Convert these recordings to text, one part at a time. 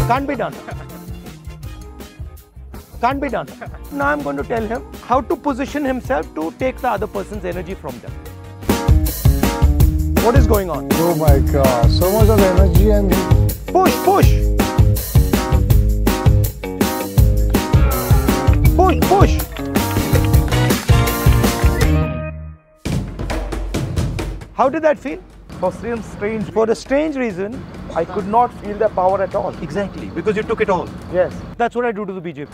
Can't be done. Can't be done. Now I'm going to tell him how to position himself to take the other person's energy from them. What is going on? Oh my God, so much of energy and... Push, push. Push, push. How did that feel? For some strange, For a strange reason. I could not feel the power at all. Exactly, because you took it all. Yes. That's what I do to the BJP.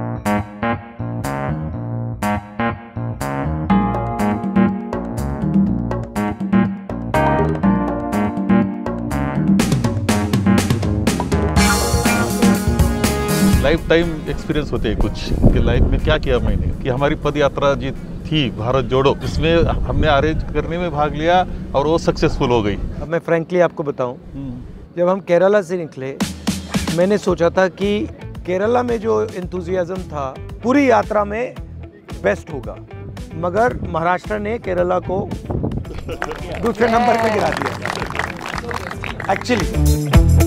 Life time experience होते हैं कुछ कि life में क्या किया मैंने, कि हमारी पद यात्रा जी थी भारत जोड़ो, इसमें हमने अरेंज करने में भाग लिया और वो सक्सेसफुल हो गई। अब मैं फ्रैंकली आपको बताऊं, जब हम केरला से निकले मैंने सोचा था कि केरला में जो एंथुजियाज्म था पूरी यात्रा में बेस्ट होगा, मगर महाराष्ट्र ने केरला को दूसरे नंबर पे गिरा दिया एक्चुअली।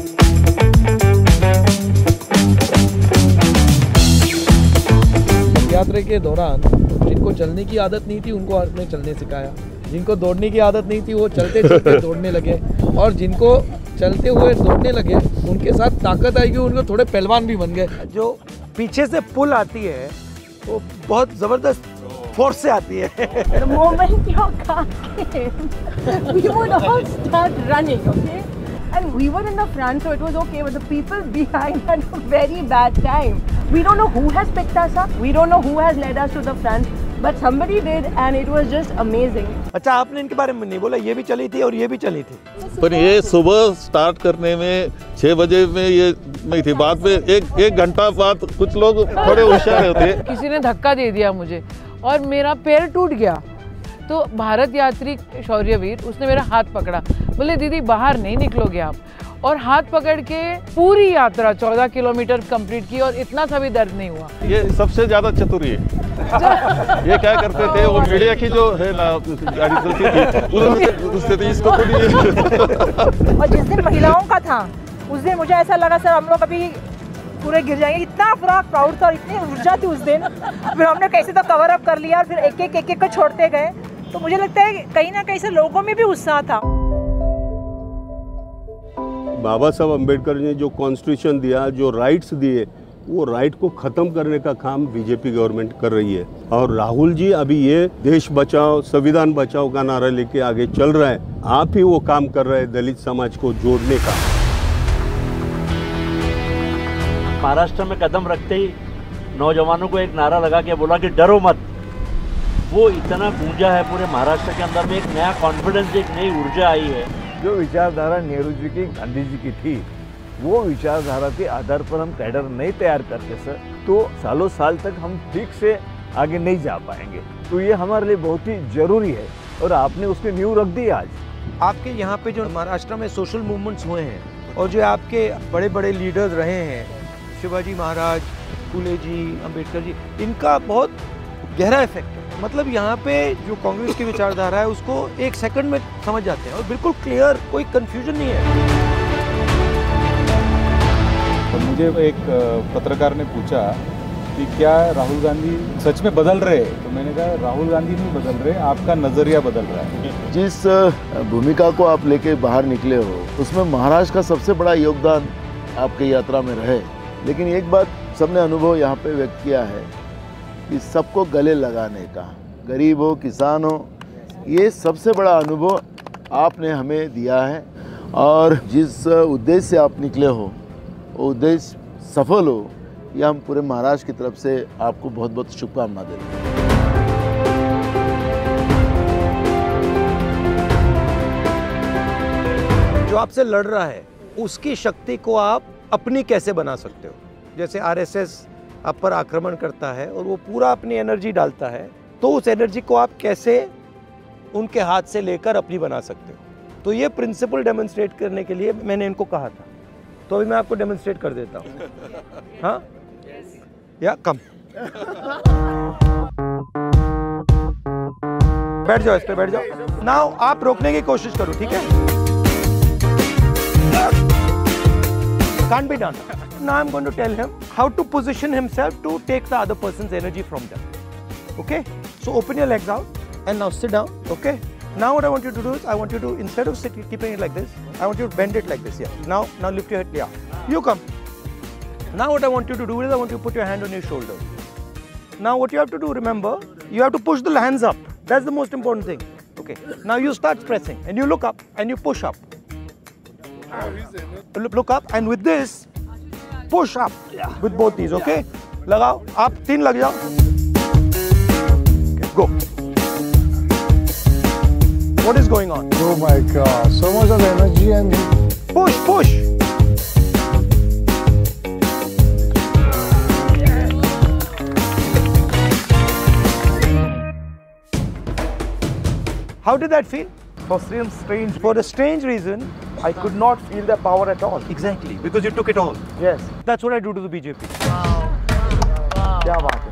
यात्रा के दौरान जिनको चलने की आदत नहीं थी उनको आपने चलने सिखाया, जिनको दौड़ने की आदत नहीं थी वो चलते चलते दौड़ने लगे, और जिनको चलते हुए दौड़ने लगे उनके साथ ताकत आएगी, उनको थोड़े पहलवान भी बन गए। जो पीछे से पुल आती है वो बहुत जबरदस्त फोर्स से आती है। The moment your car came, we would all start running, okay? And we were in the front, so it was okay. But the people behind had a very bad time. We don't know who has picked us up. We don't know who has led us to the front. But somebody did, and it was just amazing. अच्छा, आपने इनके बारे में नहीं बोला, ये भी चली थी और ये भी चली थी। पर ये सुबह स्टार्ट करने में 6 बजे में ये नहीं थी, बाद में एक घंटा बाद कुछ लोग थोड़े होशियार होते हैं। किसी ने धक्का दे दिया मुझे और मेरा पैर टूट गया, तो भारत यात्री शौर्यवीर उसने मेरा हाथ पकड़ा, बोले दीदी बाहर नहीं निकलोगे आप, और हाथ पकड़ के पूरी यात्रा 14 किलोमीटर कंप्लीट की और इतना सा भी दर्द नहीं हुआ। ये सबसे ज्यादा चतुर है। ये क्या करते थे, वो मीडिया की जो है ना गाड़ी चलती थी उससे तो इसको खुद। और जिस दिन महिलाओं का था उस दिन मुझे ऐसा लगा सर हम लोग अभी पूरे गिर जाएंगे, इतना पूरा प्राउड था और इतनी ऊर्जा थी उस दिन। फिर हमने कैसे तो कवर अप कर लिया और फिर एक एक को छोड़ते गए, तो मुझे लगता है कहीं ना कहीं से लोगों में भी उत्साह था। बाबा साहब अम्बेडकर ने जो कॉन्स्टिट्यूशन दिया, जो राइट्स दिए, वो राइट को ख़त्म करने का काम बीजेपी गवर्नमेंट कर रही है। और राहुल जी अभी ये देश बचाओ संविधान बचाओ का नारा लेके आगे चल रहा है, आप ही वो काम कर रहे हैं दलित समाज को जोड़ने का। महाराष्ट्र में कदम रखते ही नौजवानों को एक नारा लगा के बोला कि डरो मत, वो इतना गूंजा है पूरे महाराष्ट्र के अंदर में, एक नया कॉन्फिडेंस, एक नई ऊर्जा आई है। जो विचारधारा नेहरू जी की, गांधी जी की थी, वो विचारधारा के आधार पर हम कैडर नहीं तैयार करते सर, तो सालों साल तक हम ठीक से आगे नहीं जा पाएंगे। तो ये हमारे लिए बहुत ही जरूरी है और आपने उसकी नींव रख दी आज। आपके यहाँ पे जो महाराष्ट्र में सोशल मूवमेंट्स हुए हैं और जो आपके बड़े बड़े लीडर्स रहे हैं, शिवाजी महाराज, फूले जी, अम्बेडकर जी, इनका बहुत गहरा इफेक्ट है। मतलब यहाँ पे जो कांग्रेस की विचारधारा है उसको एक सेकंड में समझ जाते हैं और बिल्कुल क्लियर, कोई कंफ्यूजन नहीं है। तो मुझे एक पत्रकार ने पूछा कि क्या राहुल गांधी सच में बदल रहे हैं, तो मैंने कहा राहुल गांधी नहीं बदल रहे, आपका नजरिया बदल रहा है। जिस भूमिका को आप लेके बाहर निकले हो उसमें महाराष्ट्र का सबसे बड़ा योगदान आपकी यात्रा में रहे, लेकिन एक बात सबने अनुभव यहाँ पे व्यक्त किया है कि सबको गले लगाने का, गरीब हो किसान हो, ये सबसे बड़ा अनुभव आपने हमें दिया है। और जिस उद्देश्य से आप निकले हो वो उद्देश्य सफल हो, यह हम पूरे महाराष्ट्र की तरफ से आपको बहुत बहुत शुभकामना देते हैं। जो आपसे लड़ रहा है उसकी शक्ति को आप अपनी कैसे बना सकते हो। जैसे आरएसएस आप पर आक्रमण करता है और वो पूरा अपनी एनर्जी डालता है, तो उस एनर्जी को आप कैसे उनके हाथ से लेकर अपनी बना सकते हो। तो ये प्रिंसिपल डेमोन्स्ट्रेट करने के लिए मैंने इनको कहा था, तो अभी मैं आपको डेमोन्स्ट्रेट कर देता हूँ। हाँ या कम बैठ जाओ, इस पे बैठ जाओ। नाउ आप रोकने की कोशिश करो, ठीक है? Can't be done. now I'm going to tell him how to position himself to take the other person's energy from them. Okay? So open your legs out and now sit down. Okay? Now what I want you to do is, I want you to, instead of keeping it like this, I want you to bend it like this. Yeah. Now lift your head. Yeah. You come. Now what I want you to do is, I want you to put your hand on your shoulder. Now what you have to do, remember, you have to push the hands up. That's the most important thing. Okay. Now you start pressing and you look up and you push up. Look up, and with this, push up with both these. Okay. लगाओ. आप 3 लग जाओ. Okay. Go. What is going on? Oh my God! So much of energy and push. How did that feel? For some strange, For a strange reason, I could not feel the power at all. exactly, because you took it all. Yes. That's what I do to the BJP. क्या बात